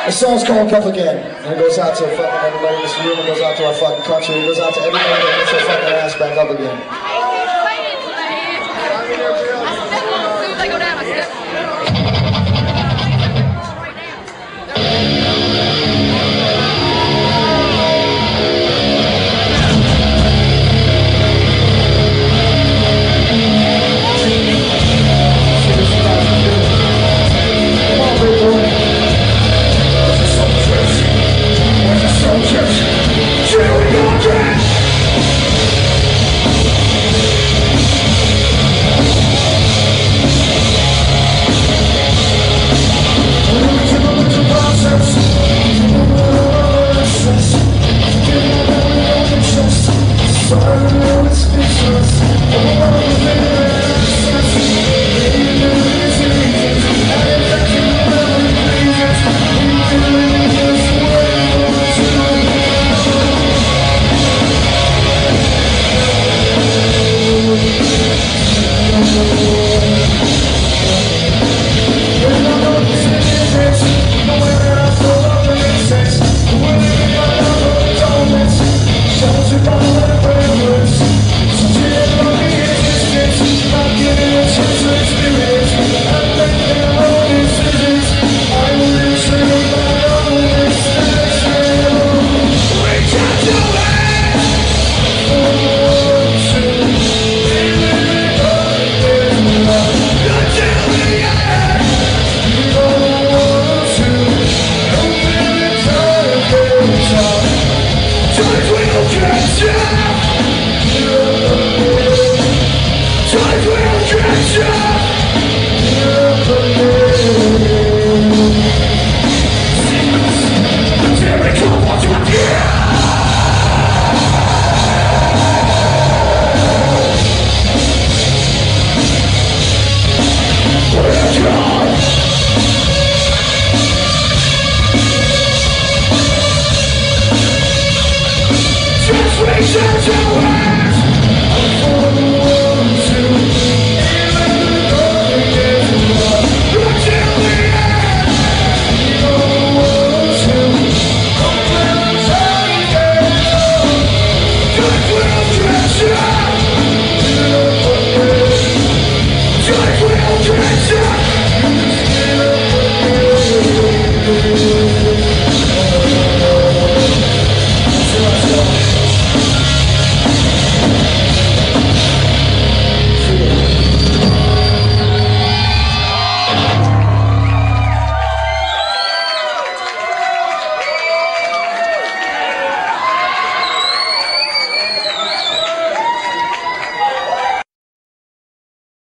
The song's called Cuff Again, and it goes out to fucking everybody in this room, it goes out to our fucking country, it goes out to everybody that gets their fucking ass back up again.